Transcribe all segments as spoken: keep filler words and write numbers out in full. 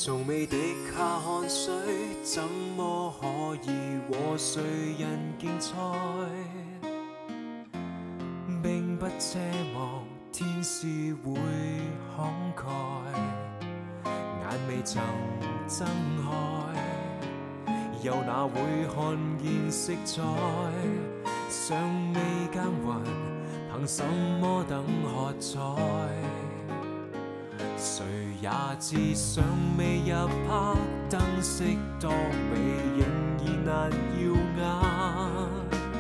從未滴下汗水，怎麼可以和誰人競賽？並不奢望天使會慷慨，眼未曾睜開，又哪會看見色彩？尚未耕耘，憑什麼等喝彩？誰也知尚未入黑，燈飾多美仍然難耀眼。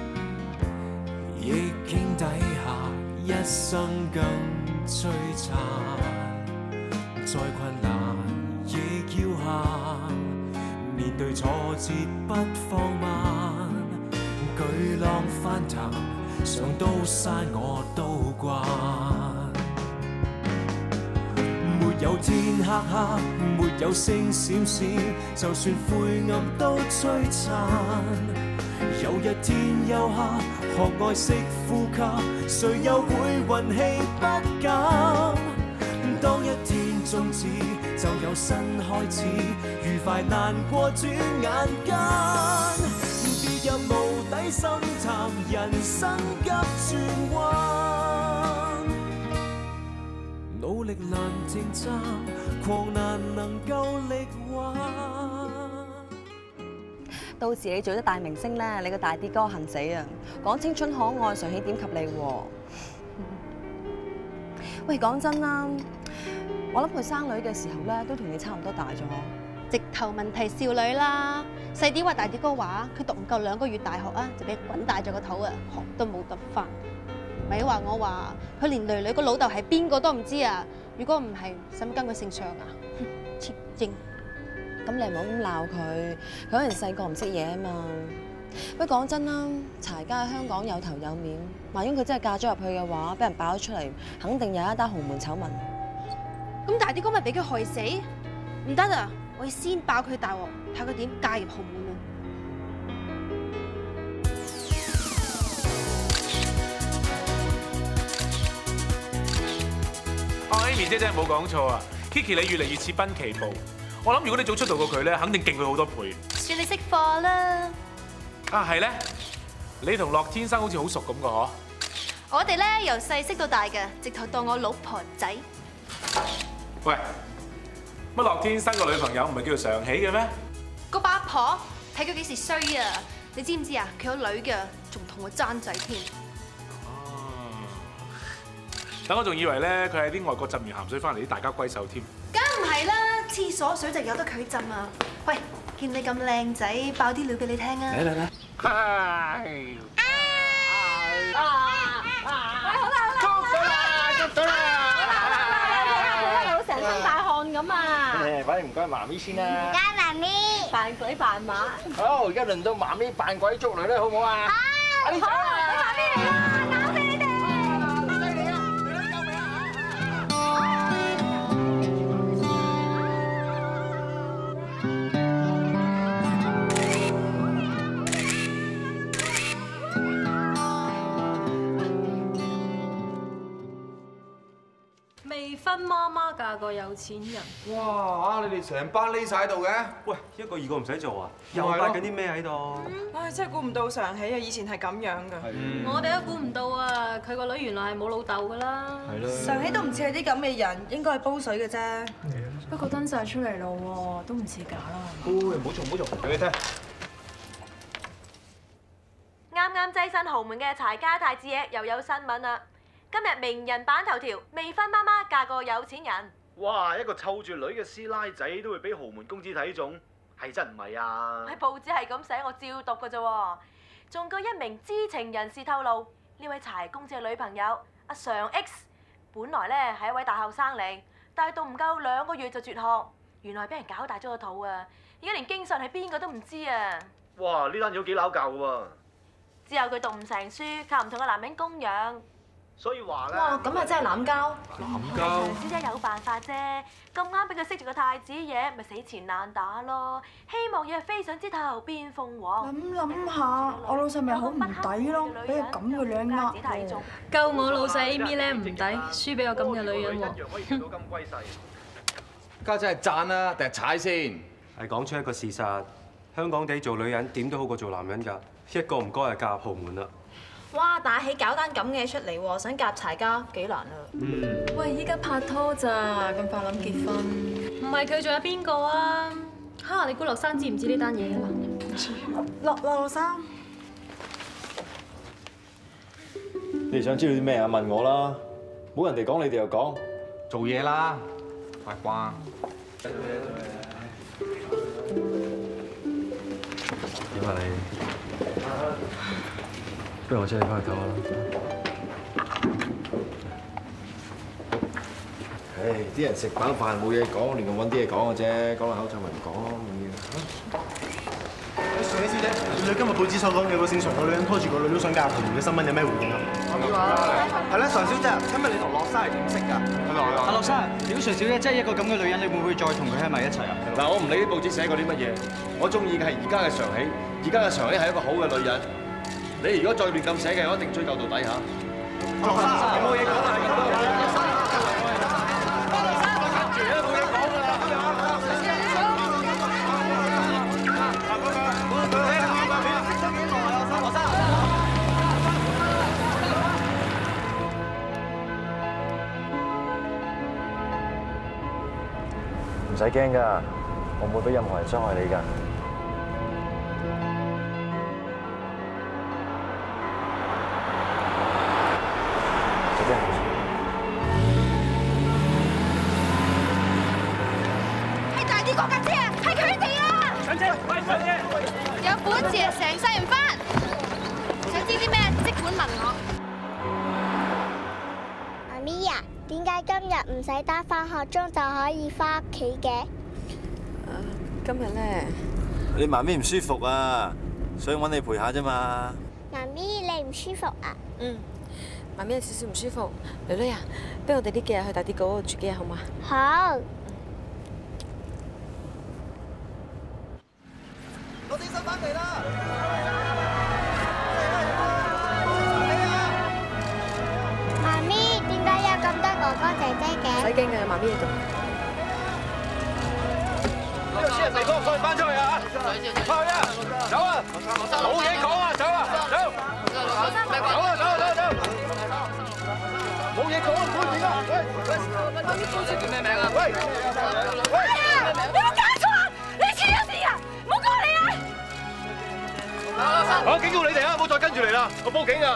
逆境底下一生更璀璨，再困難亦要行，面對挫折不放慢，巨浪翻騰上刀山我都慣。沒有天黑黑，沒有星閃閃，就算灰暗都璀璨。有一天休克，學愛惜呼吸，誰又會運氣不減？當一天終止，就有新開始，愉快難過轉眼間。跌入無底深潭，人生急轉彎。努力難停站，狂難能夠力挽。 到時你做咗大明星咧，你個大啲哥恨死啊！講青春可愛，誰起點及你喎？喂，講真啦，我諗佢生女嘅時候咧，都同你差唔多大咗。 直頭問題少女啦，細啲話大啲哥話，佢讀唔夠兩個月大學啊，就俾滾大咗個肚啊，學都冇得返。咪話我話佢連女女個老豆係邊個都唔知啊！如果唔係，使乜跟佢姓尚啊？切精！ 咁你唔好咁鬧佢，佢可能細個唔識嘢啊嘛。不過講真啦，柴家喺香港有頭有面，萬一佢真係嫁咗入去嘅話，俾人爆咗出嚟，肯定有一單豪門醜聞。 咁大啲哥咪俾佢害死？唔得啊！我要先爆佢大鑊，睇佢點嫁入豪門啊！ 阿 Amy 姐真係冇講錯啊 ！Kiki 你越嚟越似濱崎步，我諗如果你早出道過佢咧，肯定勁佢好多倍。 算你識貨啦！ 啊係咧，你同樂天生好似好熟咁個嗬？ 我哋咧由細識到大嘅，直頭當我老婆仔。 喂，乜樂天生個女朋友唔係叫做常喜嘅咩？ 個八婆睇佢幾時衰啊！你知唔知啊？佢有女嘅，仲同我爭仔添。 等我仲以為咧，佢係啲外國浸完鹹水翻嚟啲大家閨秀添。 梗唔係啦，廁所水就由得佢浸啊！喂，見你咁靚仔，爆啲料俾你聽啊！ 嚟嚟嚟！ 係。啊啊！好啦好啦，捉到啦捉到啦！ 好成身大汗咁啊！ 誒，反正唔該媽咪先啦。 唔該媽咪。 扮鬼扮馬。 好，而家輪到媽咪扮鬼捉女啦，好唔好啊？好。好啊！媽咪嚟啦，搞死你哋！ 未婚媽媽嫁個有錢人。 哇！你哋成班匿晒喺度嘅， 喂，一個二個唔使做啊？又擺緊啲咩喺度？ 唉，真係估唔到常喜啊！以前係咁樣㗎。 我哋都估唔到啊！佢個女原來係冇老豆㗎啦。 係咯。 常喜都唔似係啲咁嘅人，應該係煲水嘅啫。 不過登晒出嚟咯喎，都唔似假啦。 喂，唔好做唔好做，俾你聽。 啱啱躋身豪門嘅柴家太子爺又有新聞啦！今日名人版頭條，未婚媽媽嫁個有錢人。 哇！一個湊住女嘅師奶仔都會俾豪門公子睇中，係真唔係啊？ 喺報紙係咁寫，我照讀㗎啫喎。仲據一名知情人士透露，呢位柴公子嘅女朋友阿常 X， 本來咧係一位大學生嚟，但係讀唔夠兩個月就輟學，原來俾人搞大咗個肚啊！而家連經信係邊個都唔知啊！ 哇！呢單嘢都幾撈教喎。 之後佢讀唔成書，靠唔同嘅男人供養。 所以話咧， 哇！咁咪真係濫交。 濫交。 小姐有辦法啫，咁啱俾佢識住個太子爺，咪死纏爛打咯。希望嘢飛上枝頭變鳳凰。 諗諗下，我老細咪好唔抵咯，俾佢咁嘅女呃喎。 夠我老細 Amy 咧唔抵，輸俾我咁嘅女人喎。 一樣可以叫到咁歸勢。 家姐係讚啊定係踩先？ 係講出一個事實，香港地做女人點都好過做男人㗎，一個唔該就嫁入豪門啦。 哇！大喜搞單咁嘅出嚟喎，想夾柴家幾難啊！ 嗯。 喂，依家拍拖咋，咁快諗結婚？唔係佢仲有邊個啊？哈！你估樂生知唔知呢單嘢啊？ 樂樂生， 你哋想知道啲咩啊？問我啦，冇人哋講，你哋又講， 做嘢啦，八卦。 點啊你？不如我車你翻去唞下啦。 唉，啲人食飽飯冇嘢講，亂咁揾啲嘢講嘅啫，講落口臭咪唔講咯，唔要。 小姐，小姐，你今日報紙所講有個姓常嘅女人拖住個女都想嫁入豪門嘅新聞有咩回應啊？係啦，常小姐，今日你同樂生係點識㗎？ 阿樂生，如果常小姐真係一個咁嘅女人，你會唔會再同佢喺埋一齊啊？ 嗱，我唔理啲報紙寫過啲乜嘢，我中意嘅係而家嘅常喜，而家嘅常喜係一個好嘅女人。你如果再亂咁寫嘅，我一定追究到底嚇。 樂生，有冇嘢講啊？ 唔使驚㗎，我唔會俾任何人傷害你㗎。 係大啲嗰架車啊！係佢哋啊！ 上車，快上車！ 有本事啊，成世人翻！想知啲咩？即管問我。 媽咪啊，點解今日唔使打返學鐘就可以翻屋企嘅？ 今日咧， 你媽咪唔舒服啊，所以揾你陪下啫嘛。 媽咪，你唔舒服啊？ 嗯，媽咪有少少唔舒服。女女啊，不如我哋呢幾日去大啲嗰度住幾日好嗎？ 好。 攞啲新翻嚟啦！ 媽咪，點解有咁多哥哥姐姐嘅？ 唔使驚嘅，媽咪喺度。 呢個私人地方，所以翻出去啊！翻去啊！走啊！冇嘢講啊！走啊！走！走啊！走啊！走走！冇嘢講啊！唔好點啊！喂喂！叫咩名啊？喂喂！ 你有冇搞錯啊？你黐咗線啊！唔好過嚟啊！ 我警告你哋啊！唔好再跟住嚟啦！我報警啊！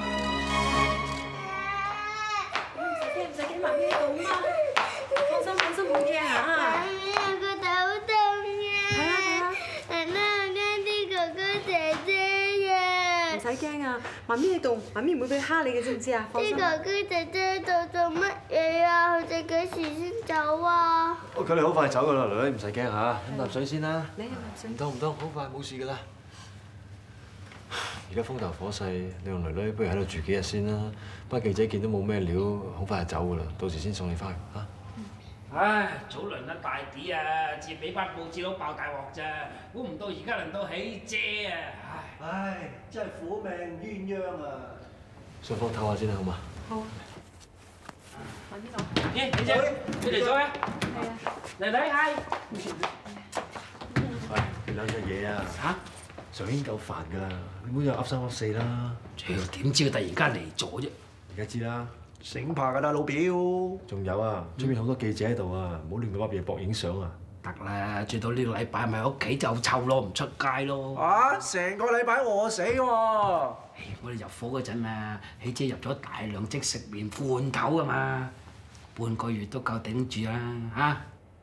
唔使驚，唔使驚，媽咪喺度嘛。放心，放心，冇嘢嚇。 個頭好痛啊！奶奶，我驚啲哥哥姐姐呀！ 唔使驚啊，媽咪喺度，媽咪唔會俾佢蝦你嘅，知唔知啊？放心。 啲哥哥姐姐喺度做乜嘢啊？佢哋幾時先走啊？ 佢哋好快走㗎啦，女女唔使驚嚇，飲啖水先啦。 你飲啖水。 唔通唔通，好快冇事㗎啦。而家風頭火勢，你同女女不如喺度住幾日先啦。班記者見到冇咩料，好快就走㗎啦，到時先送你翻去嚇。 唉，早輪啊大啲啊，至俾班報紙佬爆大鑊咋，估唔到而家輪到喜姐啊！唉， 唉，真係苦命鴛鴦啊！ 上房唞下先啦，好嘛？ 好。揾邊度？ 咦，喜姐，你嚟咗咩？ 係啊。 嚟嚟係。 喂，你兩隻嘢啊！ 嚇？ 常軒夠煩㗎啦，你唔好又噏三噏四啦。 屌，點知佢突然間嚟咗啫？ 而家知啦。 醒爬㗎啦，老表。 仲有啊，出面好多記者喺度啊，唔好亂咁噏嘢搏影相啊！ 得啦，最多呢個禮拜咪喺屋企就臭咯，唔出街咯。 啊！成個禮拜餓死喎！ 我哋入伙嗰陣啊，喜姐入咗大量即食麵罐頭啊嘛，半個月都夠頂住啦嚇。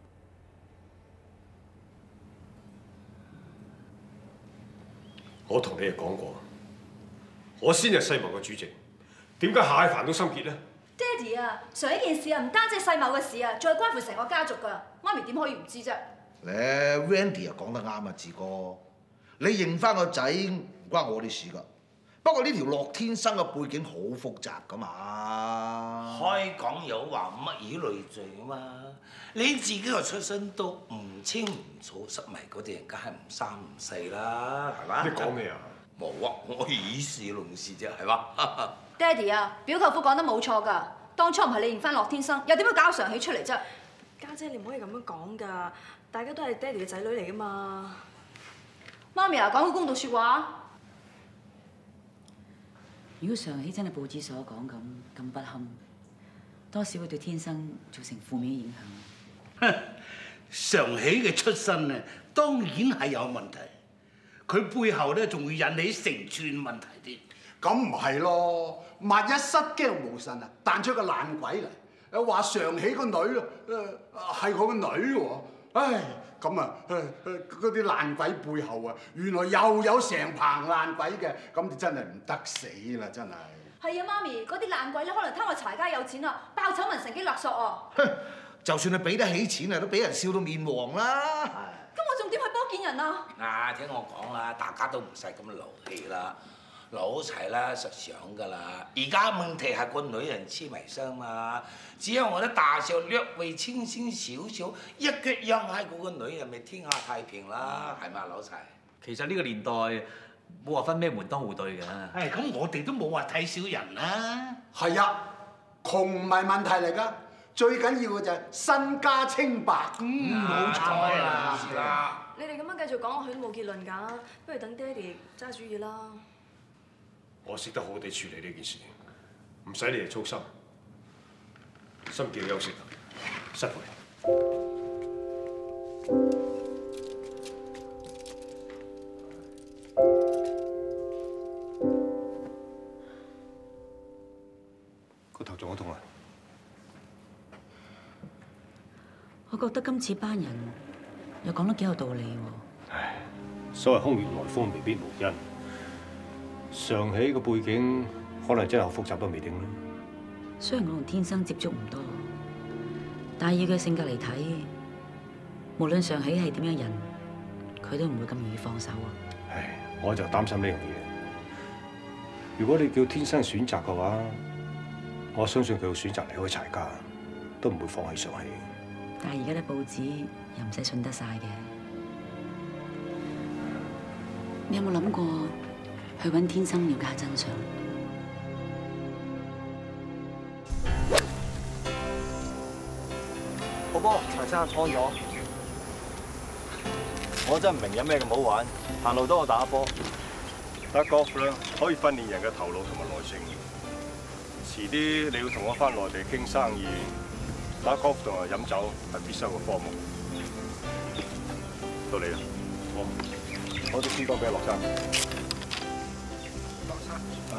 我同你哋講過，我先係世貿嘅主席，點解蟹飯都心結咧？ 爹哋啊，上呢件事啊，唔單止係世貿嘅事啊，仲係關乎成個家族㗎。媽咪點可以唔知啫？ 咧 Randy 又講得啱啊，志哥，你認翻個仔唔關我啲事㗎。不過呢條樂天生嘅背景好複雜㗎嘛。 開講有話乜以類聚啊嘛，你自己個出身都唔清唔楚，失迷嗰啲人梗係唔三唔四啦，係嘛？ 你講咩啊？ 冇啊，我以事論事啫，係嘛？ 爹哋啊，表舅父講得冇錯㗎，當初唔係你認翻樂天生，又點會搞常喜出嚟啫？ 家姐，你唔可以咁樣講㗎，大家都係爹哋嘅仔女嚟㗎嘛。媽咪啊，講句公道説話。 如果常喜真係報紙所講咁咁不堪，多少會對天生造成負面影響。 常喜嘅出身啊，當然係有問題。佢背後咧仲會引起成串問題添。 咁唔係咯，萬一失驚無神啊，彈出個爛鬼嚟，又話常喜個女咯，誒係我個女喎，唉咁啊誒誒嗰啲爛鬼背後啊，原來又有成棚爛鬼嘅，咁你真係唔得死啦，真係。 係啊，媽咪，嗰啲爛鬼咧，可能貪我柴家有錢啊，爆醜聞乘機勒索啊。 就算係俾得起錢啊，都俾人笑到面黃啦。 咁我仲點去幫見人啊？ 嗱，聽我講啦，大家都唔使咁勞氣啦。老齊啦，實想㗎啦。而家問題係個女人痴迷傷嘛，只有我啲大少略為清醒少少，一腳印喺嗰個女人，咪天下太平啦，係嘛，老齊？ 其實呢個年代冇話分咩門當戶對嘅。 誒，咁我哋都冇話睇小人啦。 係啊，窮唔係問題嚟㗎，最緊要嘅就係身家清白。 嗯，冇錯啦。 你哋咁樣繼續講落去都冇結論㗎，不如等爹哋揸主意啦。 我識得好好地處理呢件事，唔使你哋操心。心記休息，失陪。個頭仲好痛啊！ 我覺得今次班人又講得幾有道理喎。 唉，所謂空穴來風，未必無因。常喜個背景可能真係好複雜都未定啦。 雖然我同天生接觸唔多，但係以佢性格嚟睇，無論常喜係點樣人，佢都唔會咁容易放手啊。 唉，我就擔心呢樣嘢。如果你叫天生選擇嘅話，我相信佢會選擇離開柴家，都唔會放棄常喜。 但係而家啲報紙又唔使信得晒嘅，你有冇諗過去揾天生了解真相？ 波波，柴生安咗。我真係唔明有咩咁好玩，行路多過打波。 打 golf 咧，可以訓練人嘅頭腦同埋耐性。遲啲你要同我翻內地傾生意，打 golf 同埋飲酒係必修嘅科目。到你啦，我我啲先多俾落山。落山。啊，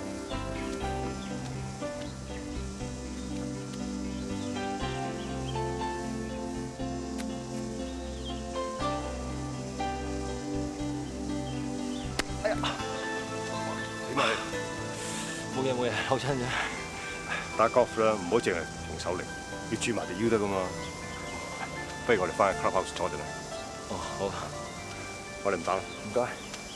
哎呀， 點啊你？ 冇嘢冇嘢，扭親啫。 打 golf 咧，唔好淨係用手力，要轉埋條腰得噶嘛。不如我哋翻去 clubhouse 坐陣啦。 哦，好。 我哋唔打啦。 唔該。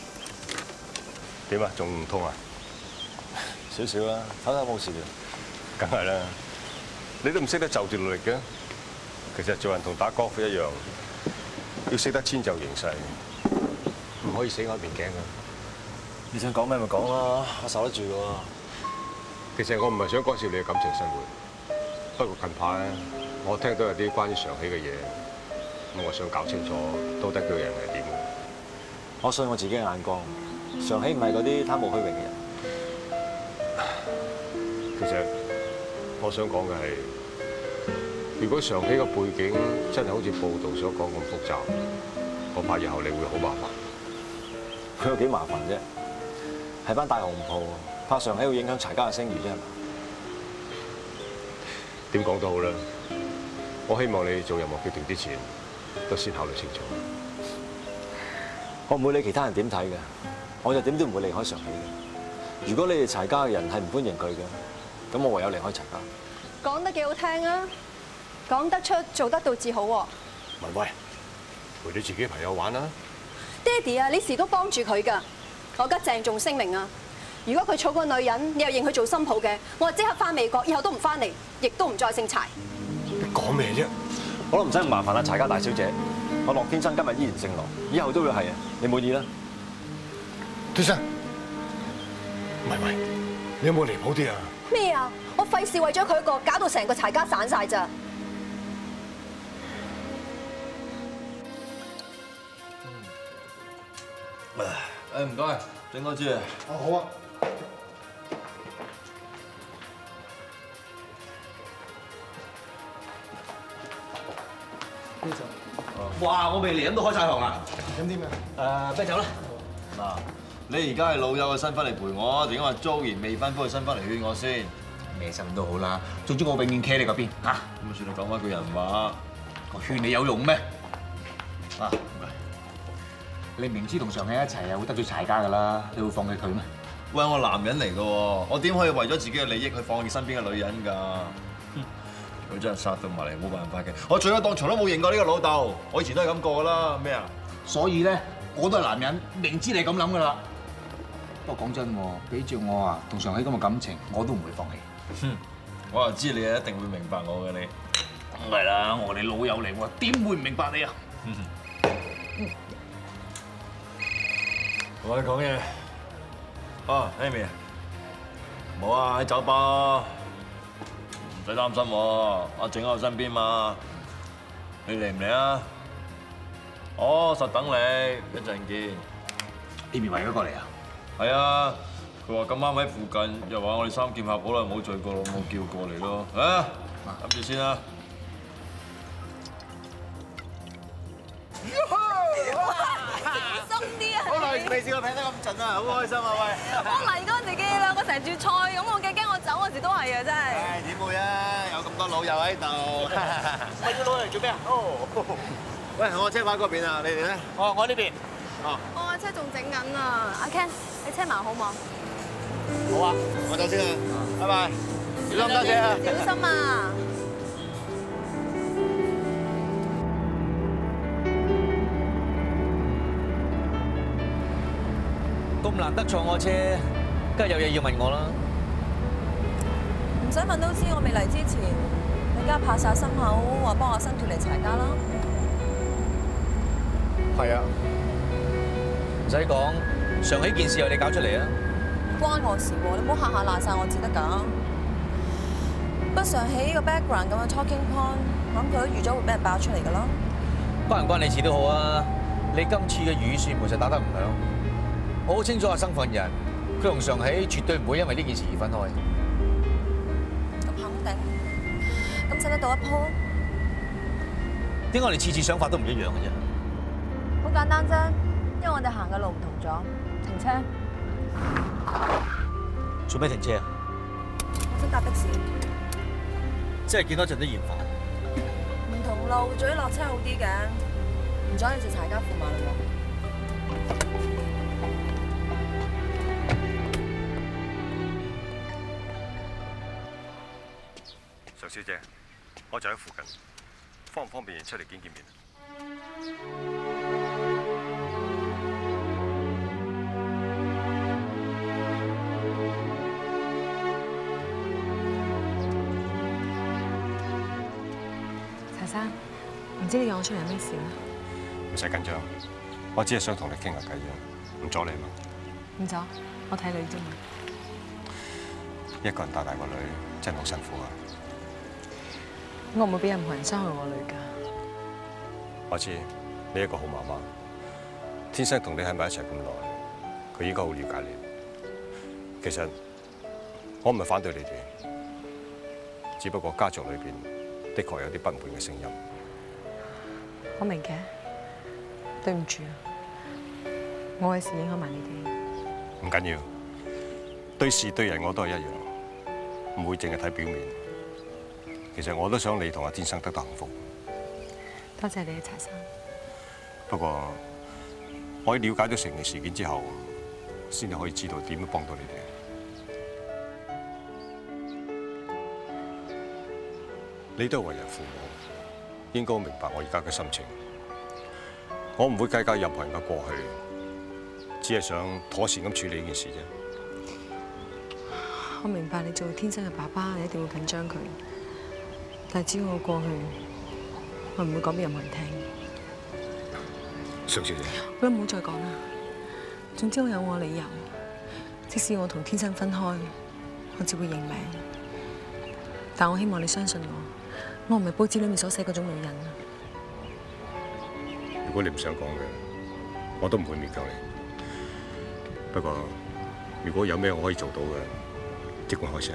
點啊？仲唔痛啊？ 少少啦，唞唞冇事嘅。 梗係啦，你都唔識得就住努力嘅。其實做人同打 golf 一樣，要識得遷就形勢，唔可以死硬邊頸㗎。 你想講咩咪講啦，我受得住㗎喎。 其實我唔係想干涉你嘅感情生活，不過近排我聽到有啲關於常喜嘅嘢，咁我想搞清楚到底佢個人係點。 我信我自己嘅眼光，常喜唔係嗰啲貪慕虛榮嘅人。 其實我想講嘅係，如果常喜個背景真係好似報道所講咁複雜，我怕以後你會好麻煩。 佢有幾麻煩啫？係班大紅鋪，怕常喜會影響柴家嘅聲譽啫，係嘛？ 點講都好啦，我希望你做任何決定之前，都先考慮清楚。 我唔會理其他人點睇嘅，我就點都唔會離開常喜嘅。如果你哋柴家嘅人係唔歡迎佢嘅，咁我唯有離開柴家。 講得幾好聽啊！講得出，做得到至好喎。 文慧，陪你自己朋友玩啦。 爹哋啊，你時都幫住佢㗎。我而家鄭重聲明啊！如果佢娶個女人，你又認佢做新抱嘅，我就即刻翻美國，以後都唔翻嚟，亦都唔再姓柴。 你講咩啫？ 我都唔使咁麻煩啦，柴家大小姐。我樂天生今日依然姓羅，以後都會係啊！你滿意啦？ 天生，喂喂，你有冇離譜啲啊？ 咩啊？我費事為咗佢一個，搞到成個柴家散晒咋？ 誒唔該，整多支啊！ 哦，好啊。呢就。 哇！我未嚟飲都開晒行啦。 飲啲咩？ 誒，啤酒啦。嗱，你而家係老友嘅身份嚟陪我，定話租完未婚夫嘅身份嚟勸我先？ 咩身份都好啦，總之我永遠企喺你嗰邊嚇。 咁啊，算你講翻句人話，我勸你有用咩？啊，唔該。 你明知同常熙一齊啊，會得罪柴家噶啦，你會放棄佢咩？ 喂，我男人嚟嘅喎，我點可以為咗自己嘅利益去放棄身邊嘅女人㗎？佢真係殺到埋嚟，冇辦法嘅。我最多當從都冇認過呢個老豆，我以前都係咁過㗎啦。咩啊？ 所以咧，我都係男人，明知你咁諗㗎啦。不過講真喎，比照我啊同常熙咁嘅感情，我都唔會放棄。 哼，我就知你一定會明白我嘅你。 梗係啦，我哋老友嚟喎，點會唔明白你啊？ 同你講嘢。啊 ，Amy， 冇啊，喺酒吧，唔使擔心喎，阿靜喺我身邊嘛。你嚟唔嚟啊？哦，實等你，一陣見。 Amy 為咗過嚟啊？ 係啊，佢話咁啱喺附近，又話我哋三劍客好耐冇聚過，我冇叫過嚟咯。啊，諗住先啦。 鬆啲啊！ 好耐未試過劈得咁盡啊，好開心啊！喂， 我嚟嗰陣時見你兩個成住菜咁，我驚驚我走嗰時都係啊，真係。 唉，點會啊？有咁多老友喺度。喂，啲老友嚟做咩啊？哦，喂，我車牌嗰邊啊，你哋咧？ 哦，我呢邊。 哦。 我架車仲整緊啊，阿 Ken，你車埋好冇？ 好啊，我走先啊，拜拜。小心揸車啊！ 小心啊！ 咁難得坐我車，梗係有嘢要問我啦。 唔使問都知，我未嚟之前，你家拍晒心口話幫阿新脱離柴家啦。 係啊，唔使講，常熙件事由你搞出嚟啊！ 關我事喎，你唔好下下賴晒我至得㗎。不常起個 background 咁嘅 talking point，我諗佢都預咗會俾人爆出嚟㗎啦。 關唔關你事都好啊，你今次嘅預算其實打得唔響。我好清楚阿生份人，佢同常喜絕對唔會因為呢件事而分開。 咁肯定，咁使得到一鋪？ 點解我哋次次想法都唔一樣嘅啫？ 好簡單啫，因為我哋行嘅路唔同咗。停車。 做咩停車啊？ 我想搭的士。 即係見多陣都嫌煩。 唔同路，早啲落車好啲嘅，唔阻你做柴家駙馬嘞喎。 常小姐，我就喺附近，方唔方便出嚟見見面？ 柴生，唔知你約我出嚟有咩事咧？ 唔使緊張，我只係想同你傾下偈啫，唔阻你嘛。 唔阻，我睇女啫嘛。 一個人帶大個女真係好辛苦啊！ 我唔會俾任何人傷害我女㗎。 我知你一個好媽媽，天生同你喺埋一齊咁耐，佢應該好了解你。其實我唔係反對你哋，只不過家族裏邊的確有啲不滿嘅聲音。 我明嘅，對唔住，我嘅事影響埋你哋。 唔緊要，對事對人我都係一樣，唔會淨係睇表面。其實我都想你同阿天生得到幸福。 多謝你嘅柴生。 不過我喺了解咗成件事件之後，先至可以知道點樣幫到你哋。你都係為人父母，應該明白我而家嘅心情。我唔會計較任何人嘅過去，只係想妥善咁處理呢件事啫。 我明白你做天生嘅爸爸，你一定會緊張佢。但係只要我過去，我唔會講俾任何人聽。 常小姐， 我諗唔好再講啦。總之我有我理由，即使我同天生分開，我只會認命。但我希望你相信我，我唔係報紙裏面所寫嗰種女人啊。 如果你唔想講嘅，我都唔會勉強你。 不過如果有咩我可以做到嘅，即管開聲。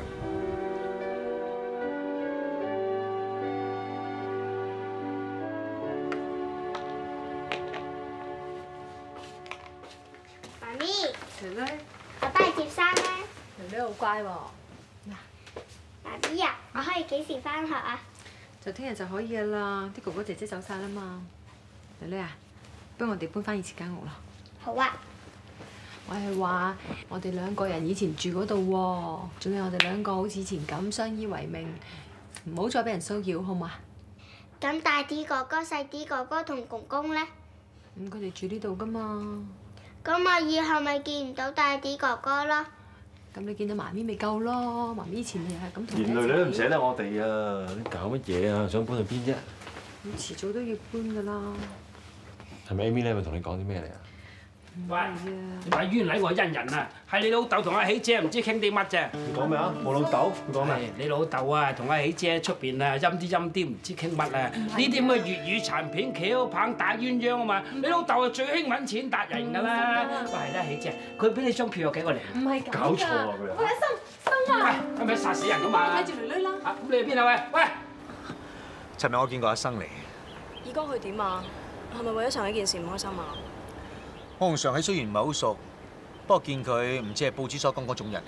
媽咪， 囡囡， 我幫你接衫啦。 囡囡好乖喎。 媽咪啊，我可以幾時返學啊？ 就聽日就可以噶啦，啲哥哥姐姐走晒啦嘛。囡囡啊，不如我哋搬翻以前間屋啦。 好啊。 我係話我哋兩個人以前住嗰度喎，仲有我哋兩個好似以前咁相依為命，唔好再俾人騷擾，好嘛？ 咁大啲哥哥、細啲哥哥同公公咧？ 咁佢哋住呢度噶嘛？ 咁我以後咪見唔到大啲哥哥咯？ 咁你見到媽咪咪夠咯，媽咪以前又係咁同你一齊。 連女女都唔捨得我哋啊！你搞乜嘢啊？想搬去邊啫？ 咁遲早都要搬噶啦。 係咪 Amy 咧？咪同你講啲咩嚟啊？ 喂，你咪冤枉我恩人啊！係你老豆同阿喜姐唔知傾啲乜啫。 你講咩啊？我老豆？佢講咩？ 你老豆啊，同阿喜姐出邊啊，陰啲陰啲，唔知傾乜啊！呢啲咁嘅粵語殘片、橋棒打鴛鴦啊嘛！你老豆係最興揾錢達人㗎啦。喂，係啦，喜姐，佢俾你張票有幾個嚟啊？ 唔係咁㗎。 搞錯啊佢啊！ 喂，阿心心啊！ 喂，係咪殺死人㗎嘛？ 睇住囡囡啦。 啊，咁你喺邊啊？喂喂！ 尋日我見過阿生嚟， 二哥佢點啊？係咪為咗上一件事唔開心啊？ 我同常喜雖然唔係好熟，不過見佢唔似係報紙所講嗰種人嚟。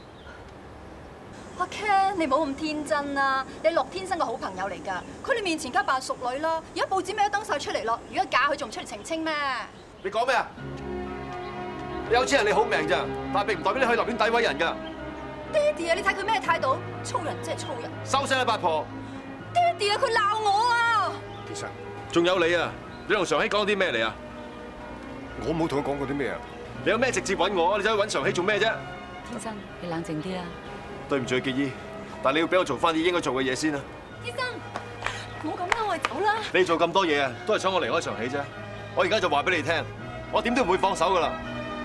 阿 Ken，你唔好咁天真啦！你樂天生嘅好朋友嚟㗎，佢哋面前梗係扮淑女啦，而家報紙咩都登晒出嚟咯。如果假，佢仲出嚟澄清咩？ 你講咩啊？你有錢人你好命咋，但係並唔代表你可以立亂詆毀人㗎。 爹哋啊，你睇佢咩態度？粗人即係粗人。 收聲啦，八婆！ 爹哋啊，佢鬧我啊！ 其實仲有你啊，你同常熙講啲咩嚟啊？ 我冇同佢講過啲咩啊！ 你有咩直接揾我啊？你走去揾常熙做咩啫？ 天生，你冷靜啲啦。 對唔住，結衣，但你要俾我做翻啲應該做嘅嘢先啊！ 天生，唔好咁啦，我哋走啦。 你做咁多嘢啊，都係想我離開常熙啫。我而家就話俾你聽，我點都唔會放手噶啦。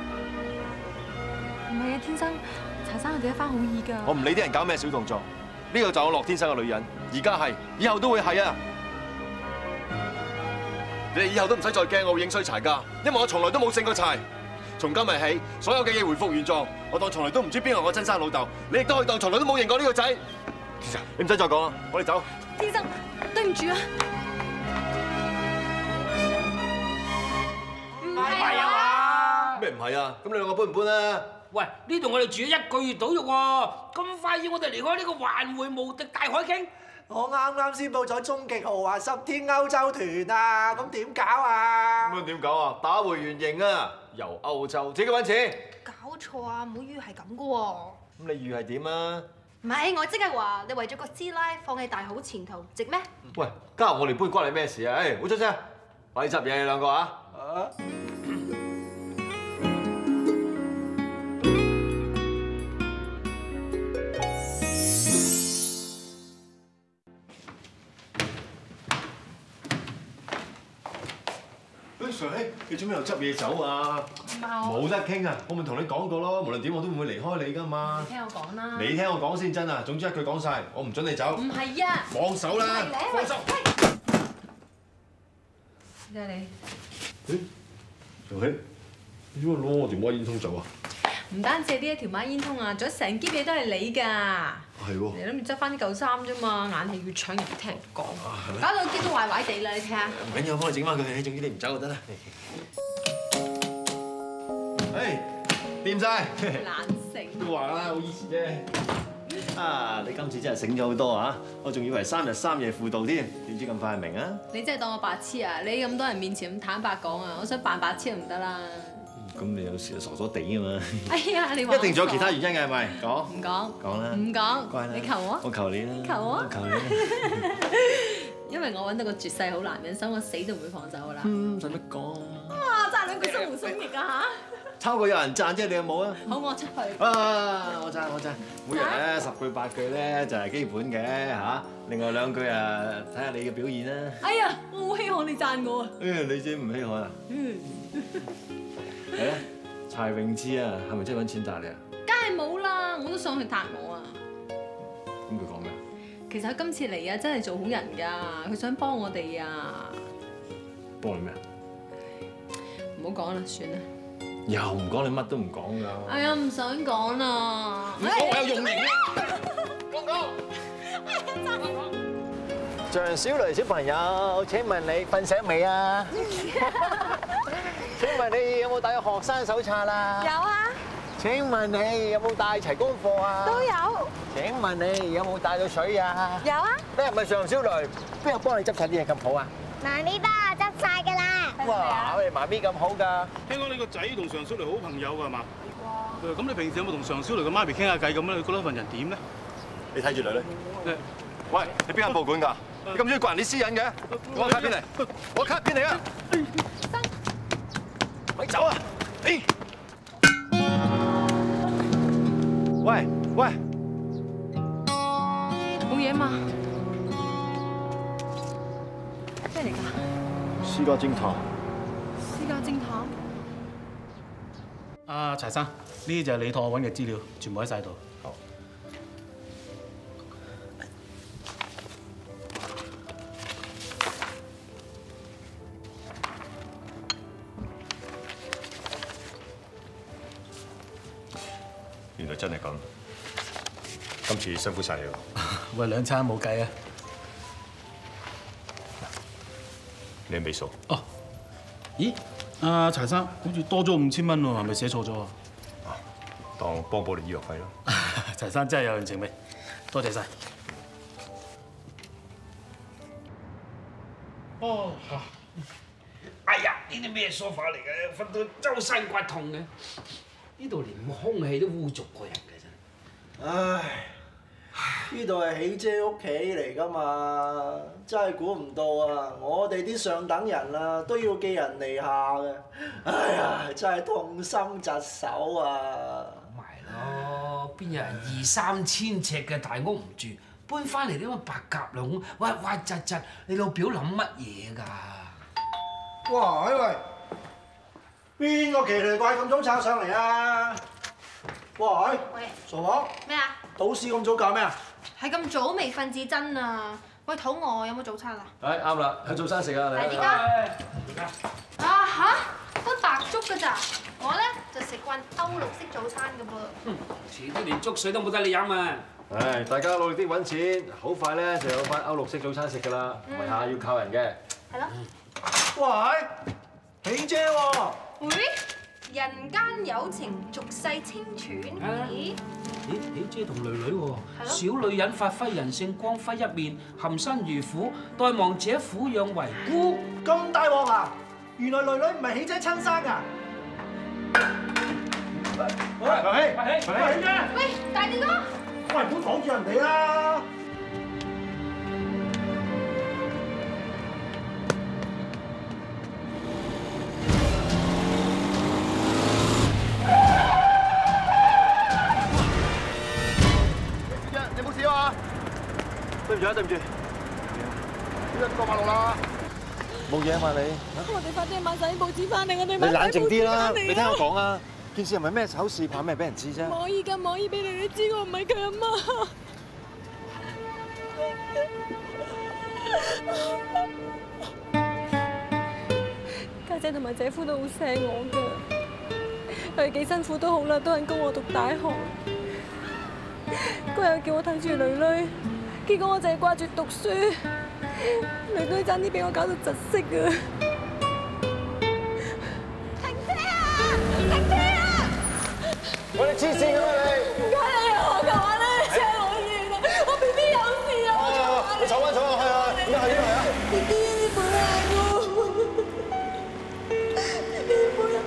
唔係啊，天生，茶生佢哋一番好意㗎。 我唔理啲人搞咩小動作，呢個就係我樂天生嘅女人，而家係，以後都會係啊！你哋以後都唔使再驚我會影衰柴㗎，因為我從來都冇勝過柴。從今日起，所有嘅嘢回復原狀，我當從來都唔知邊個係我親生老豆，你亦都可以當從來都冇認過呢個仔。天生，你唔使再講啦，我哋走。 天生，對唔住啊！ 唔係啊嘛？ 咩唔係啊？咁你兩個搬唔搬啊？ 喂，呢度我哋住咗一個月到啫喎，咁快要我哋離開呢個環迴無敵大海傾？ 我啱啱先報咗終極豪華十天歐洲團啊，咁點搞啊？ 咁樣點搞啊？打回原形啊！由歐洲自己揾錢。 搞錯啊！唔好預係咁噶喎。 咁你預係點啊？ 唔係，我即係話你為咗個師奶放棄大好前途，值咩？ 喂，加入我哋搬關你咩事啊？誒，好出聲，快啲執嘢你兩個啊！常熙，你做咩又執嘢走啊？冇得傾啊！我咪同你講過咯，無論點我都唔會離開你噶嘛。 你聽我講啦。 你聽我講先真啊！總之一句講晒，我唔准你走。 唔係啊！ 放手啦！放手！ 即係你。 誒，常熙，你點解攞我條孖煙通走啊？ 唔單止係呢一條孖煙通啊，仲有成篋嘢都係你㗎。 係喎。 你諗住執翻啲舊衫啫嘛，硬係要搶人哋聽人講， 係咩？ 搞到篋都壞壞地啦！你睇下。 唔緊要，我幫你整翻佢。總之你唔走就得啦。誒，掂晒。 懶醒。 都話啦，好 easy 啫。啊，你今次真係醒咗好多啊！我仲以為三日三夜輔導添，點知咁快明啊？ 你真係當我白痴啊！你咁多人面前咁坦白講啊，我想扮白痴都唔得啦。 咁你有時傻傻地㗎嘛？ 哎呀，你話一定仲有其他原因嘅係咪？講唔講？ 講啦。 唔講。 乖啦。 你求我。 我求你啦。 求我。 求你啦。 因為我揾到個絕世好男人，所以我死都唔會放手㗎啦。 嗯，使乜講？ 哇！讚兩句心無鬆翼啊抄過有人讚啫，你有冇啊？ 嚇！好，我出去。 啊！我讚我讚，每日咧十句八句咧就係基本嘅嚇，另外兩句啊睇下你嘅表現啦。 哎呀，我好稀罕你讚我啊！ 誒，你知唔稀罕啊？ 嗯。 係咧。柴詠芝啊，係咪真係揾錢搭你啊？ 梗係冇啦，我都想去搭我啊。 咁佢講咩？ 其實佢今次嚟啊，真係做好人㗎，佢想幫我哋啊。 幫你咩啊？ 唔好講啦，算啦。 以後唔講你乜都唔講㗎。 哎呀，唔想講啦。 我有用型講講。張小雷小朋友，請問你瞓醒未啊？請問你有冇帶學生手冊啦？ 有啊。 請問你有冇帶齊功課啊？ 都有。 請問你有冇帶到水啊？ 有啊。 你係咪常小雷？邊個幫你執晒啲嘢咁好啊？ 媽咪幫我執晒㗎啦。 哇！你媽咪咁好㗎？ 聽講你個仔同常小雷好朋友㗎係嘛？係啩？咁你平時有冇同常小雷嘅媽咪傾下偈咁咧？你覺得份人點咧？ 你睇住女女。喂，你邊間報館㗎？你咁中意刮人啲私隱嘅？我卡邊嚟？我卡邊嚟啊！咪走啊！哎！喂喂， 冇嘢嘛？咩嚟㗎？ 私家偵探。 私家偵探？ 阿柴生，呢啲就係你託我揾嘅資料，全部喺晒度。好。 原來真係咁，今次辛苦晒你喎。 喂，兩餐冇計啊！ 你係尾數？ 哦，咦？阿柴生，好似多咗五千蚊喎，係咪寫錯咗啊？ 當幫補你醫藥費咯。 柴生真係有人情味，多謝晒。 哦，哎呀，呢啲咩梳化嚟嘅？瞓到周身骨痛嘅。呢度連空氣都污濁過人嘅真。 唉，呢度係喜姐屋企嚟㗎嘛，真係估唔到啊！我哋啲上等人啊都要寄人籬下嘅，哎呀，真係痛心疾首啊！ 咪咯，邊有人二三千尺嘅大屋唔住，搬翻嚟啲咁白鴿籠，哇哇窒窒，你老表諗乜嘢㗎？ 哇！喂！邊個奇奇怪咁早炒上嚟啊？哇！ 喂， 傻婆， 咩啊？ 倒屎咁早搞咩啊？ 係咁早未瞓至真啊！喂，肚餓有冇早餐啊？ 誒啱啦，有早餐食啊！ 係點啊？啊嚇，得白粥㗎咋？我咧就食慣歐陸式早餐㗎噃。 遲啲連粥水都冇得你飲啊！ 唉，大家努力啲揾錢，好快咧就有翻歐陸式早餐食㗎啦，唔係下要靠人嘅。 係咯。 喂，喜姐喎！ 喂，人間有情，俗世清泉。咦？ 咦，喜姐同女女喎，小女人發揮人性光輝一面，含辛茹苦，待亡者撫養為姑。 咁大鑊啊！原來女女唔係喜姐親生㗎。喂，阿喜，阿喜，阿喜姐。 喂，大弟哥。 喂，唔好擋住人哋啦！ 對唔住啊，對唔住。呢個過馬路啦。冇嘢啊嘛你。 我哋快啲買晒啲報紙翻嚟，我哋你冷靜啲啦， 你你聽我講啊。件事係咪咩醜事，怕咩俾人知啫？ 唔可以㗎，唔可以俾你哋知我唔係佢阿媽。家姐同埋姐夫都好錫我㗎，佢哋幾辛苦都好啦，都肯供我讀大學。佢又叫我睇住女女，結果我淨係掛住讀書，女女爭啲俾我搞到窒息啊！ 停車啊！停車啊！ 我哋黐線㗎嘛你！ 唔該你啊！我求下你車我完啦，我 B B 有事啊！ 你坐翻坐落去啊！點解係呢度啊 ？B B 呢本係我，呢本係。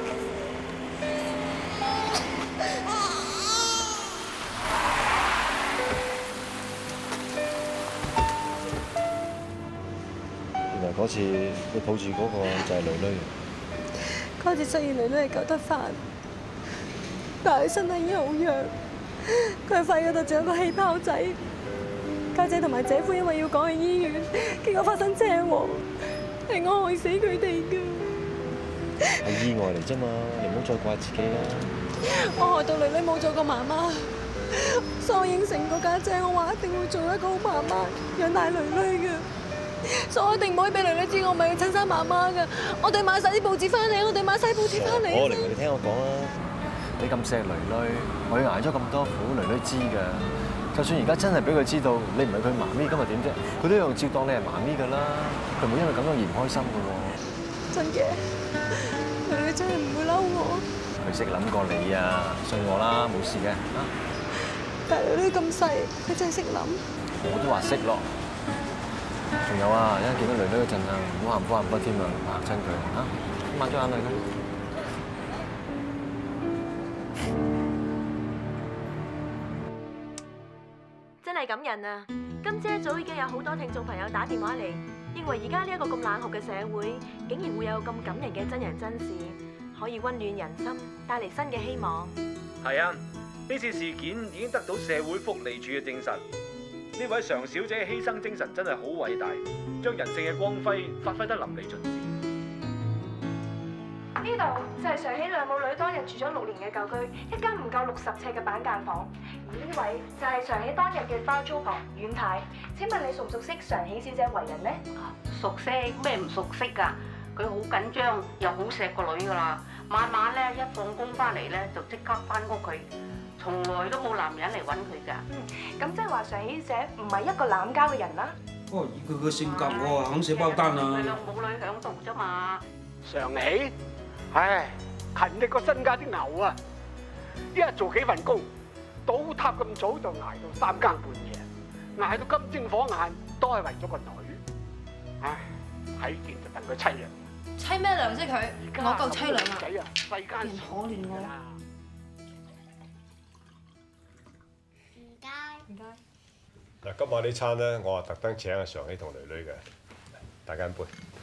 原來嗰次你抱住嗰個就係女女。 嗰次雖然女女係救得翻，但係身體已經好弱，佢肺嗰度仲有個氣泡仔。家姐同埋姐夫因為要趕去醫院，結果發生車禍，係我害死佢哋㗎。 係意外嚟啫嘛，你唔好再怪自己啦。 我害到女女冇咗個媽媽，所以我應承過家姐，我話一定會做一個好媽媽，養大女女㗎。 所以我一定唔可以俾女女知我唔係佢親生媽媽㗎。我哋買晒啲報紙翻嚟，我哋買晒報紙翻嚟。 我嚟，你聽我講啊！你咁錫女女，我要捱咗咁多苦，女女知㗎。就算而家真係俾佢知道你唔係佢媽咪，咁又點啫？佢都一樣照當你係媽咪㗎啦。佢唔會因為咁樣而唔開心㗎喎。 真嘅，女女真係唔會嬲我。 佢識諗過你啊，信我啦，冇事嘅啊。 但係女女咁細，佢真係識諗。 我都話識咯。仲有啊，一陣見到女女嗰陣啊，唔好喊苦喊忽添啊，嚇親佢嚇，抹咗眼淚啦。 真係感人啊！今朝一早已經有好多聽眾朋友打電話嚟，認為而家呢一個咁冷酷嘅社會，竟然會有咁感人嘅真人真事，可以溫暖人心，帶嚟新嘅希望。 係啊，呢次事件已經得到社會福利署嘅證實。呢位常小姐嘅犧牲精神真係好偉大，將人性嘅光輝發揮得淋漓盡致。 呢度就係常喜兩母女當日住咗六年嘅舊居，一間唔夠六十尺嘅板間房。而呢位就係常喜當日嘅包租婆阮太。請問你熟唔熟悉常喜小姐為人呢？ 熟悉咩唔熟悉㗎？佢好緊張，又好錫個女㗎啦。晚晚咧一放工翻嚟咧就即刻翻屋企。從來都冇男人嚟揾佢㗎。 嗯，咁即係話常喜姐唔係一個濫交嘅人啦。 哦，以佢個性格，我啊肯寫包單啊。 佢兩母女響度啫嘛。 常喜，唉，勤力過身家啲牛啊！一日做幾份工，倒塌咁早就捱到三更半夜，捱到金睛火眼，都係為咗個女。唉，睇見就戥佢凄涼。 凄咩涼啫佢？我夠凄涼啊！ 仔啊，世間人可憐我。 唔該。 嗱，今晚呢餐咧，我係特登請阿常喜同女女嘅，大家一杯。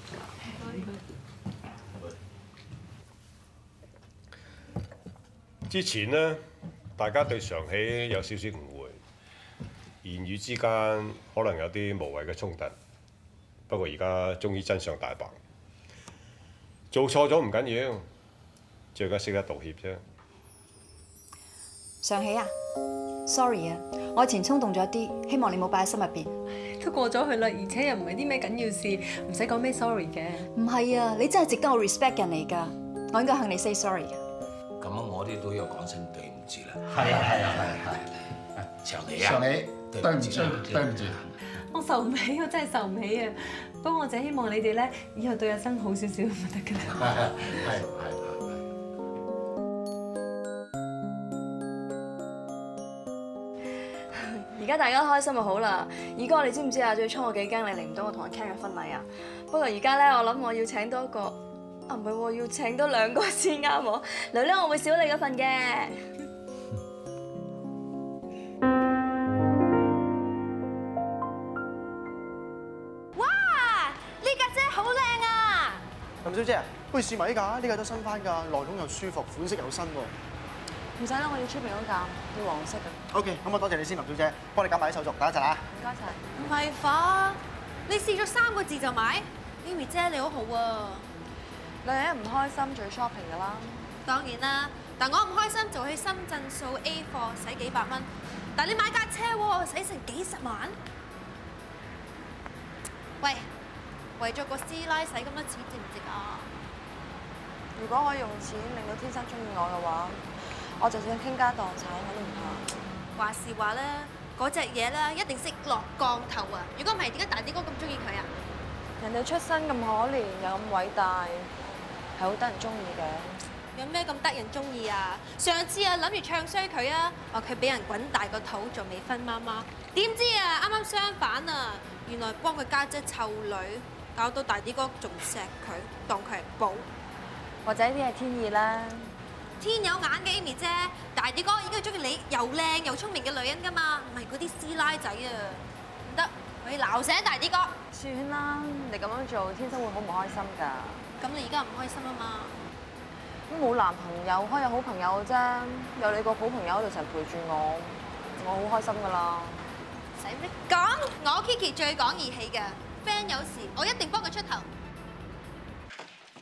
之前呢，大家對常喜有少少誤會，言語之間可能有啲無謂嘅衝突。不過而家終於真相大白，做錯咗唔緊要，最緊識得道歉啫。 常喜啊 ，sorry 啊，我以前衝動咗啲，希望你冇擺喺心入邊。 都過咗去啦，而且又唔係啲咩緊要事，唔使講咩 sorry 嘅。 唔係啊，你真係值得我 respect 人嚟㗎，我應該向你 say sorry 嘅。 咁我哋都要講聲對唔住啦。 係啊係啊係係。 常喜啊， 常喜，對唔住對唔住。 我受唔起，我真係受唔起啊！不過我就希望你哋咧，以後對阿生好少少就得㗎啦。 係係。 而家大家開心就好啦。二哥，你知唔知啊？最初我幾驚你嚟唔到我同阿 Ken 嘅婚禮啊。不過而家咧，我諗我要請多一個，啊唔係喎，要請多兩個先啱喎。女女，我會少你嗰份嘅。 哇！呢架車好靚啊！ 林小姐啊，不如試埋呢架，呢架都新翻㗎，內籠又舒服，款式又新喎。 唔使啦，我要出邊嗰架，要黃色嘅。 OK，咁我多謝你先，林小姐，幫你搞埋啲手續，等一陣啊。 唔該晒。 唔係貨，你試咗三個字就買 ，Amy 姐你好好啊。 女人唔開心就要 shopping 㗎啦。 當然啦，但我唔開心就去深圳掃 A 貨，使幾百蚊。但你買架車喎，使成幾十萬。喂，為咗個師奶使咁多錢值唔值啊？ 如果可以用錢令到天生中意我嘅話，我就算傾家蕩產我都唔怕。 話是話咧，嗰隻嘢咧一定識落降頭啊！如果唔係，點解大啲哥咁中意佢啊？ 人哋出身咁可憐又咁偉大，係好得人中意嘅。 有咩咁得人中意啊？上次啊諗住唱衰佢啊，話佢俾人滾大個肚做未婚媽媽，點知啊啱啱相反啊！原來幫佢家姐湊女，搞到大啲哥仲錫佢，當佢係寶。 或者呢啲係天意啦。 天有眼嘅 Amy 姐，大啲哥應該中意你又靚又聰明嘅女人㗎嘛，唔係嗰啲師奶仔啊！唔得，我要鬧醒大啲哥。 算啦，你咁樣做，天生會好唔開心㗎。 咁你而家唔開心啊嘛？ 咁冇男朋友，可以有好朋友啫。有你個好朋友喺度成日陪住我，我好開心㗎啦。 使乜講？我 Kiki 最講義氣嘅 friend 有事，我一定幫佢出頭。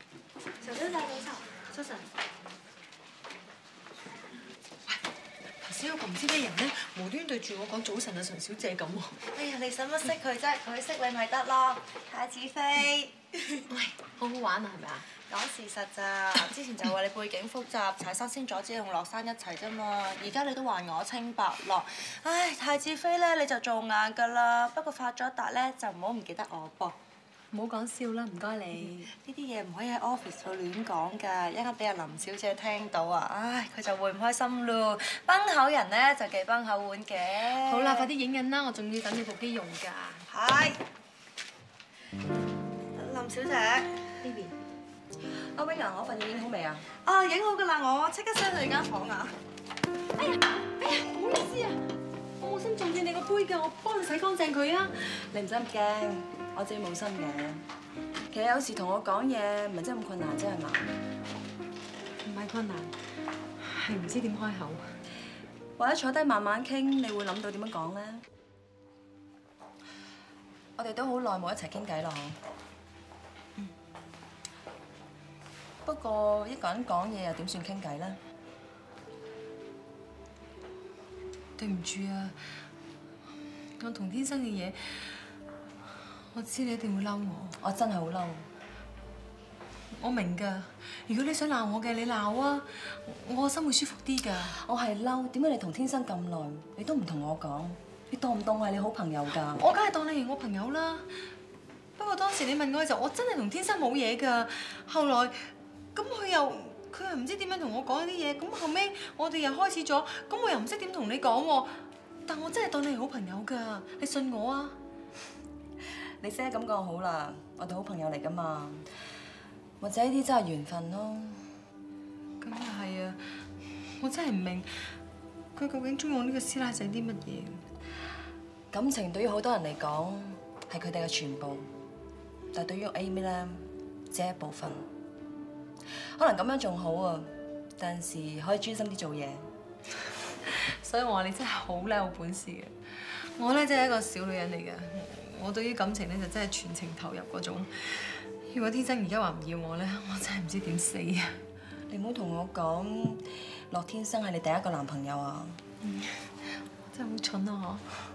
小姐早晨，早晨。 時有個唔知咩人咧，無端對住我講早晨啊，常小姐咁喎。 哎呀，你使乜識佢啫？佢識你咪得咯。太子妃， 喂，好好玩啊，係咪啊？ 講事實咋？之前就話你背景複雜，柴生先阻止你同樂山一齊啫嘛。而家你都還我清白咯。唉，太子妃咧你就做硬㗎啦。不過發咗達咧就唔好唔記得我噃。 唔好講笑啦，唔該你。 呢啲嘢唔可以喺 office 度亂講㗎，一陣俾阿林小姐聽到啊，唉，佢就會唔開心咯。崩口人咧就忌崩口碗嘅。 好啦，快啲影印啦，我仲要等你部機用㗎。 係。林小姐。 呢邊。 阿 Wing 啊，我份嘢影好未啊？ 啊，影好㗎啦，我即刻 send 去你間房啊。 哎呀，哎呀，唔好意思啊，我冇心撞見你個杯㗎，我幫你洗乾淨佢啊。 你唔使咁驚，我自己冇心嘅。其實有時同我講嘢唔係真係咁困難啫，係嘛？ 唔係困難，係唔知點開口。 或者坐低慢慢傾，你會諗到點樣講咧？我哋都好耐冇一齊傾偈咯。嗯。不過一個人講嘢又點算傾偈咧？ 對唔住啊，我同天生嘅嘢，我知你一定會嬲我。 我真係好嬲。 我明㗎，如果你想鬧我嘅，你鬧啊，我個心會舒服啲㗎。 我係嬲，點解你同天生咁耐，你都唔同我講？你當唔當我係你好朋友㗎？ 我梗係當你係我朋友啦。不過當時你問我嘅時候，我真係同天生冇嘢㗎。後來咁佢又佢又唔知點樣同我講啲嘢，咁後尾我哋又開始咗，咁我又唔識點同你講喎。但我真係當你係好朋友㗎，你信我啊！ 你識得咁講好啦，我哋好朋友嚟㗎嘛。或者呢啲真係緣分咯。 咁又係啊！我真係唔明佢究竟中意我呢個師奶仔啲乜嘢？ 感情對於好多人嚟講係佢哋嘅全部，但係對於 Amy 咧，只係一部分。可能咁樣仲好啊，有陣時可以專心啲做嘢。 所以我話你真係好叻，好本事嘅。我咧真係一個小女人嚟嘅，我對於感情咧就真係全情投入嗰種。如果天生而家話唔要我咧，我真係唔知點死啊！ 你唔好同我講，樂天生係你第一個男朋友啊！ 嗯，真係好蠢啊！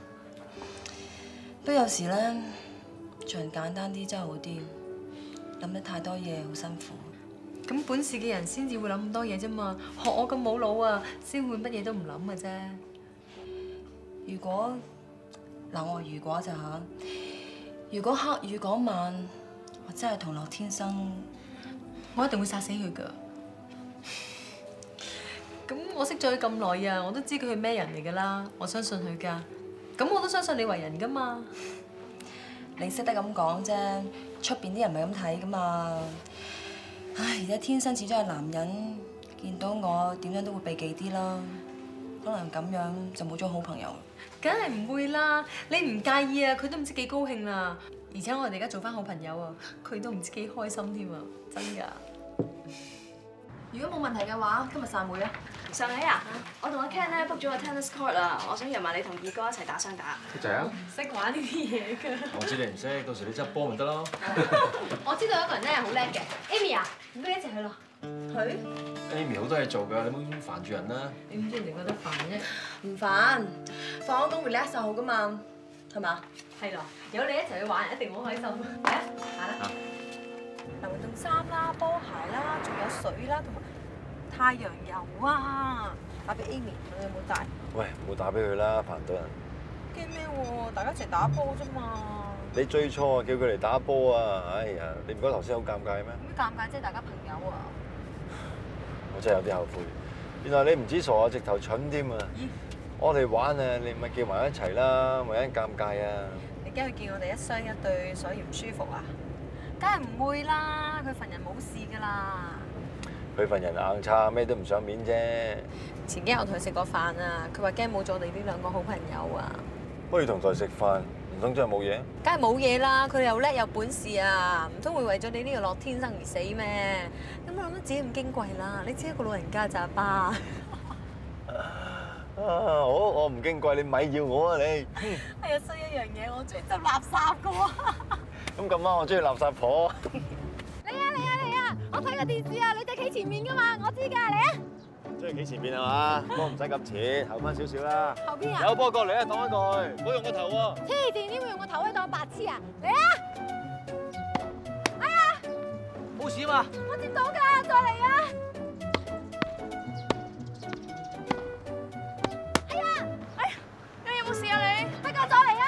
不過有時咧，做人簡單啲真係好啲，諗得太多嘢好辛苦。 咁本事嘅人先至會諗咁多嘢啫嘛，學我咁冇腦啊，先會乜嘢都唔諗嘅啫。 如果嗱，我話如果就嚇，如果黑雨嗰晚，我真係同樂天生， 我一定會殺死佢㗎。咁我識咗佢咁耐啊，我都知佢係咩人嚟㗎啦，我相信佢㗎。咁我都相信你為人㗎嘛。 你識得咁講啫，出邊啲人唔係咁睇㗎嘛。唉，而家天生始終係男人，見到我點樣都會避忌啲啦。可能咁樣就冇咗好朋友。 梗係唔會啦，你唔介意啊，佢都唔知幾高興啦。而且我哋而家做翻好朋友啊，佢都唔知幾開心添啊，真㗎。 如果冇問題嘅話，今日散會啊！ 上喜啊，我同阿 Ken 咧 book 咗個 tennis court 啦，我想約埋你同二哥一齊打雙打。 得滯啊！ 唔識玩呢啲嘢㗎。 我知你唔識，到時你執波咪得咯。 我知道有一個人咧係好叻嘅 ，Amy 啊，唔該一齊去咯。去 Amy 好多嘢做㗎，你唔好煩住人啦。 你唔知人哋覺得煩啫？ 唔煩，放咗工 relax 就好㗎嘛，係嘛？ 係咯，有你一齊去玩，一定好開心。嚟啊，行啦！ 運動衫啦、波鞋啦，仲有水啦，同埋太陽油啊！打俾 Amy，你有冇帶？ 喂，唔好打俾佢啦，煩到人。 驚咩喎？大家一齊打波啫嘛。 你最初啊，叫佢嚟打波啊！哎呀，你唔覺得頭先好尷尬咩？ 咁尷尬即係大家朋友啊！ 我真係有啲後悔。原來你唔止傻啊，直頭蠢添啊！我哋玩啊，你咪叫埋一齊啦，咪一尷尬啊！ 你驚佢見我哋一雙一對，所以唔舒服啊？梗係唔會啦，佢份人冇事㗎啦。 佢份人硬叉，咩都唔想面啫。 前幾日我同佢食過飯啊，佢話驚冇咗我哋呢兩個好朋友啊。 不如同台食飯，唔通真係冇嘢？ 梗係冇嘢啦，佢哋又叻又本事啊，唔通會為咗你呢個樂天生而死咩？有冇諗到自己咁矜貴啦？你只係一個老人家咋爸？ 啊！我我唔矜貴，你咪要我啊你！ 係啊，衰一樣嘢，我中意執垃圾㗎喎。 咁咁啱，我中意垃圾婆。 嚟啊嚟啊嚟啊！我睇個電視啊，女仔企前面㗎嘛，我知㗎，嚟啊！ 中意企前邊係嘛？不過唔使咁前，後翻少少啦。 後邊啊？ 有波過嚟啊，擋一過去，唔好用個頭喎。 黐線，點會用個頭去當白痴啊？嚟啊！哎呀！ 冇事啊嘛？ 我接到㗎，再嚟啊！哎呀！哎呀！你有冇事啊你？得㗎，再嚟啊！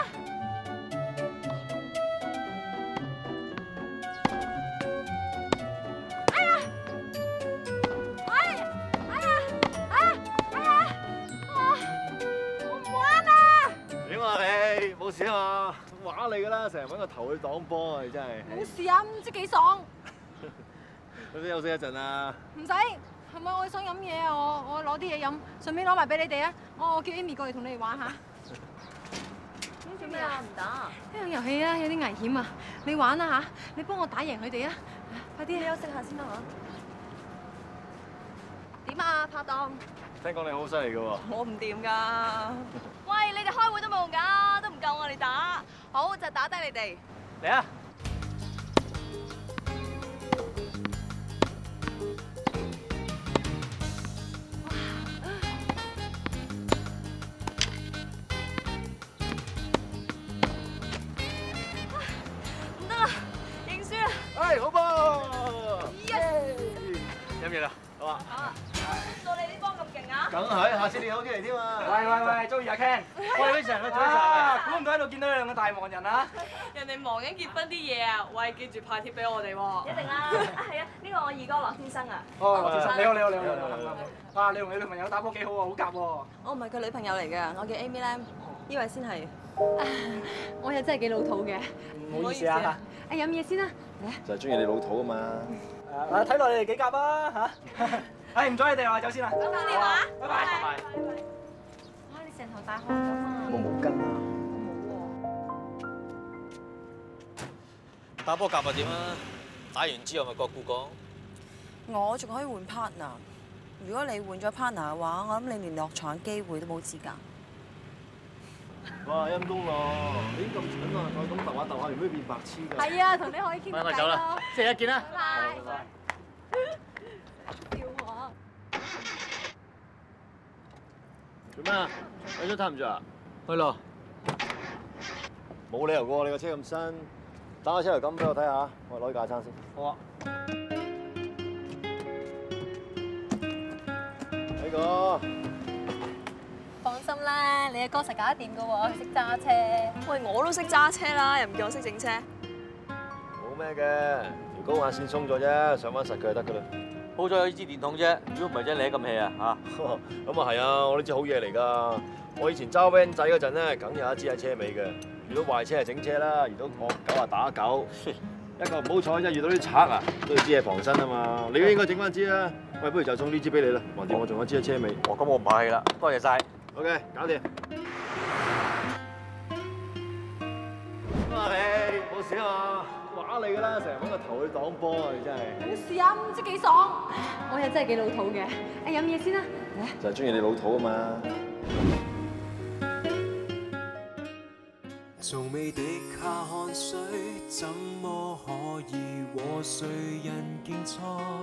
哎呀！哎呀！哎呀！哎呀！哎呀！啊！我唔玩啦！ 點啊你？冇事啊嘛？玩你㗎啦，成日揾個頭去擋波啊！你真係。 冇事啊，唔知幾爽。 使唔使休息一陣啊？ 唔使，係咪我想飲嘢啊？我我攞啲嘢飲，順便攞埋俾你哋啊！我我叫 Amy 過嚟同你哋玩下。 做咩啊？唔打？ 呢個遊戲啊，有啲危險啊！你玩啊嚇，你幫我打贏佢哋啊！快啲， 你休息下先啦嚇。點啊，拍檔？ 聽講你好犀利㗎喎。 我唔掂㗎。喂，你哋開會都冇用㗎，都唔夠我哋打。好，就打低你哋。 嚟啊！ 唔得啦，認輸啦。 哎，好波！ Yes！ 飲嘢啦，好嘛？ 啊！到你呢幫咁勁啊！ 梗係，下次你好啲嚟添啊！ 喂喂喂，中意阿 Ken，我哋呢場去做一場，估唔到喺度見到你兩個大忙人啊！ 人哋忙緊結婚啲嘢啊，喂，記住派貼俾我哋喎。一定啦！啊係啊，呢個我二哥羅天生啊。 哦，羅天生，你好你好你好你好。啊，你同你女朋友打波幾好啊，好夾喎。 我唔係佢女朋友嚟㗎，我叫 Amy 咧，呢位先係。 我又真係幾老土嘅。 唔好意思啊。 誒飲嘢先啦，嚟啊！ 就係中意你老土啊嘛。 誒，睇落你哋幾夾啊嚇！誒，唔阻你哋啦，走先啦。 等等電話。 拜拜拜拜。 哇！你成頭大汗咁啊！ 冇毛巾啊！ 打波夾咪點啊？打完之後咪各顧各。 我仲可以換 partner。如果你換咗 partner 嘅話，我諗你連落場嘅機會都冇資格。 哇！陰公咯，你咁蠢啊！再咁鬥下鬥下，會唔會變白痴㗎？ 係啊，同你可以傾偈走啦，星期一見啦。 拜拜。笑我。 做咩啊？有咗睇唔住啊？去咯。冇理由㗎喎，你個車咁新，打個車頭咁俾我睇下，我攞啲架撐先。 好啊。 呢個。 放心啦，你阿哥實搞得掂㗎喎，佢識揸車。喂，我都識揸車啦，又唔叫我識整車。 冇咩嘅，條高壓線鬆咗啫，上翻實佢就得㗎啦。 好彩有呢支電筒啫，如果唔係真係你咁氣啊嚇！ 咁啊係啊，我呢支好嘢嚟㗎。我以前揸 van 仔嗰陣咧，梗有一支喺車尾嘅。遇到壞車係整車啦，遇到惡狗啊打狗。一個唔好彩啫，遇到啲賊啊，都要支嘢防身啊嘛。你都應該整翻支啦。喂，不如就送呢支俾你啦。橫掂我仲有支喺車尾。 哦，咁我唔客氣啦，多謝晒。 OK，搞掂。咁啊你冇事啊嘛？玩你㗎啦，成日揾個頭去擋波啊！你真係。 冇事啊，唔知幾爽。我又真係幾老土嘅。誒飲嘢先啦，嚟。 就係中意你老土啊嘛。 從未滴下汗水，怎麼可以和誰人競賽？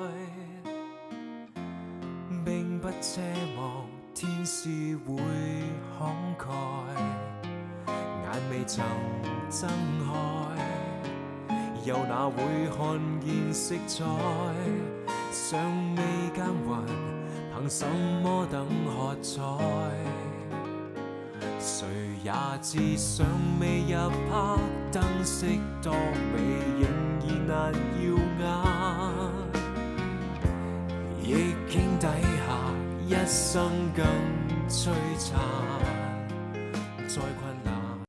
並不奢望天使會慷慨，眼未曾睜開，又哪會看見色彩？尚未耕耘，憑什麼等喝彩？誰也知尚未入黑，燈飾多美，仍然難耀眼。逆境底下，一生更璀璨。再困